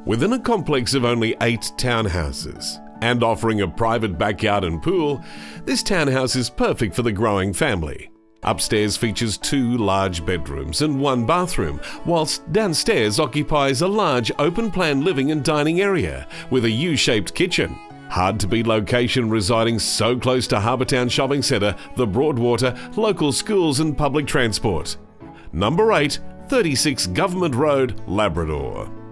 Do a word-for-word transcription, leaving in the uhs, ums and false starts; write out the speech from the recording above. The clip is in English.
Within a complex of only eight townhouses, and offering a private backyard and pool, this townhouse is perfect for the growing family. Upstairs features two large bedrooms and one bathroom, whilst downstairs occupies a large open-plan living and dining area with a U-shaped kitchen. Hard-to-beat location, residing so close to Harbour Town Shopping Centre, the Broadwater, local schools and public transport. Number eight, thirty-six Government Road, Labrador.